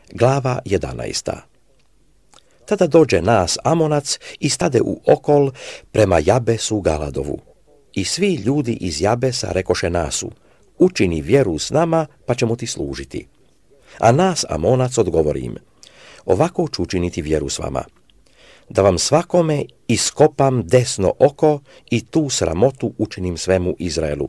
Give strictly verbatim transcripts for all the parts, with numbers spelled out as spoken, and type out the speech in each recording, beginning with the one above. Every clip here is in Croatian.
Glava jedanaesta. Tada dođe nas Amonac i stade u okol prema Jabesu Galadovu. I svi ljudi iz Jabesa rekoše Nasu, učini vjeru s nama, pa ćemo ti služiti. A nas Amonac odgovori im, ovako ću učiniti vjeru s vama, da vam svakome iskopam desno oko i tu sramotu učinim svemu Izraelu.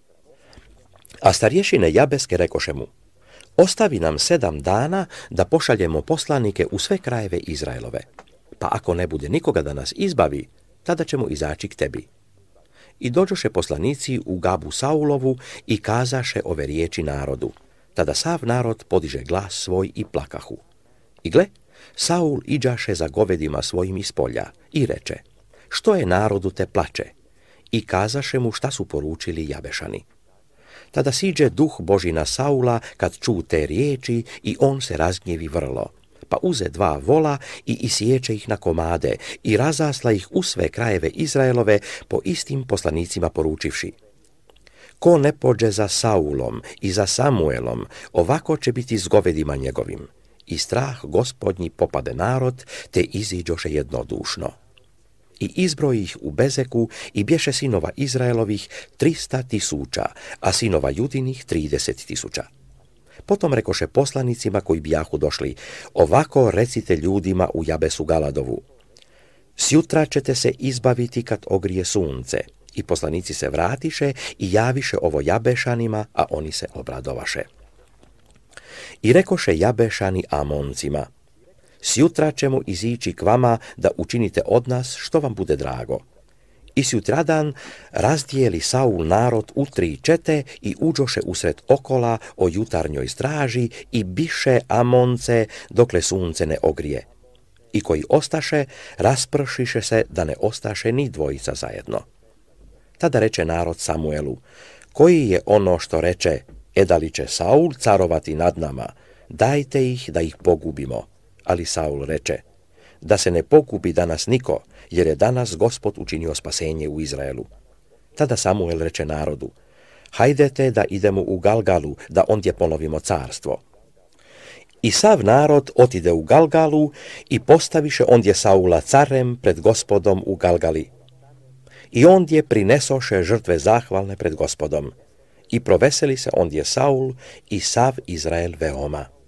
A starješine Jabeske rekoše mu, ostavi nam sedam dana da pošaljemo poslanike u sve krajeve Izraelove, pa ako ne bude nikoga da nas izbavi, tada ćemo izaći k tebi. I dođoše poslanici u Gabu Saulovu i kazaše ove riječi narodu. Tada sav narod podiže glas svoj i plakahu. I gle, Saul iđaše za govedima svojim iz polja i reče, što je narodu te plače? I kazaše mu šta su poručili Jabešani. Tada siđe duh Božji na Saula kad ču te riječi i on se razgnjevi vrlo. Pa uze dva vola i isječe ih na komade i razasla ih u sve krajeve Izraelove po istim poslanicima poručivši. Ko ne pođe za Saulom i za Samuelom, ovako će biti s govedima njegovim. I strah Gospodnji popade narod, te iziđoše jednodušno. I izbroji ih u Bezeku i bješe sinova Izraelovih trista tisuća, a sinova Judinih trideset tisuća. Potom rekoše poslanicima koji bijahu došli, ovako recite ljudima u Jabesu Galadovu. Sjutra ćete se izbaviti kad ogrije sunce. I poslanici se vratiše i javiše ovo Jabešanima, a oni se obradovaše. I rekoše Jabešani Amoncima, sjutra ćemo izići k vama da učinite od nas što vam bude drago. I sjutradan razdijeli Saul narod u tri čete i uđoše usred okola o jutarnjoj straži i biše Amonce dokle sunce ne ogrije. I koji ostaše, raspršiše se da ne ostaše ni dvojica zajedno. Tada reče narod Samuelu, koji je ono što reče, e da li će Saul carovati nad nama, dajte ih da ih pogubimo. Ali Saul reče, da se ne pogubi danas niko, jer je danas Gospod učinio spasenje u Izraelu. Tada Samuel reče narodu, hajdete da idemo u Galgalu, da ondje ponovimo carstvo. I sav narod otide u Galgalu i postaviše ondje Saula carem pred Gospodom u Galgali. I ondje prinesoše žrtve zahvalne pred Gospodom. I proveseli se ondje Saul i sav Izrael veoma.